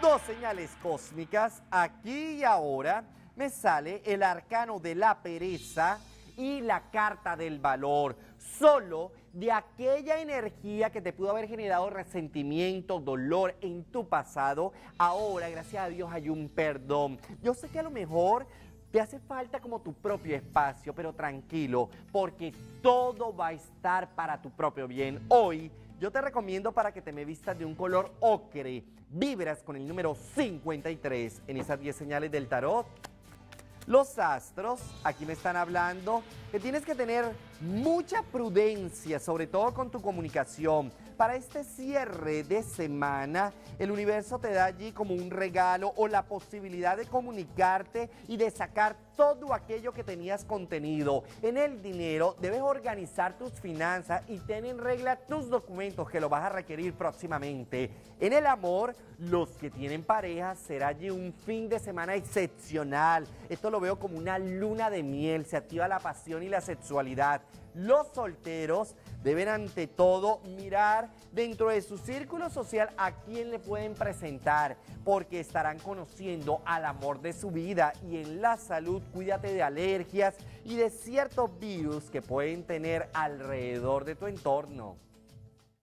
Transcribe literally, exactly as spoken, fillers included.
dos señales cósmicas, aquí y ahora, me sale el arcano de la pereza y la carta del valor. Solo de aquella energía que te pudo haber generado resentimiento, dolor en tu pasado, ahora, gracias a Dios, hay un perdón. Yo sé que a lo mejor te hace falta como tu propio espacio, pero tranquilo, porque todo va a estar para tu propio bien. Hoy, yo te recomiendo para que te me vistas de un color ocre. Vibras con el número cincuenta y tres en esas diez señales del tarot. Los astros, aquí me están hablando que tienes que tener mucha prudencia, sobre todo con tu comunicación. Para este cierre de semana, el universo te da allí como un regalo o la posibilidad de comunicarte y de sacar todo aquello que tenías contenido. En el dinero, debes organizar tus finanzas y tener en regla tus documentos que lo vas a requerir próximamente. En el amor, los que tienen pareja, será allí un fin de semana excepcional. Esto lo veo como una luna de miel, se activa la pasión y la sexualidad. Los solteros deben ante todo mirar dentro de su círculo social a quién le pueden presentar, porque estarán conociendo al amor de su vida. Y en la salud, cuídate de alergias y de ciertos virus que pueden tener alrededor de tu entorno.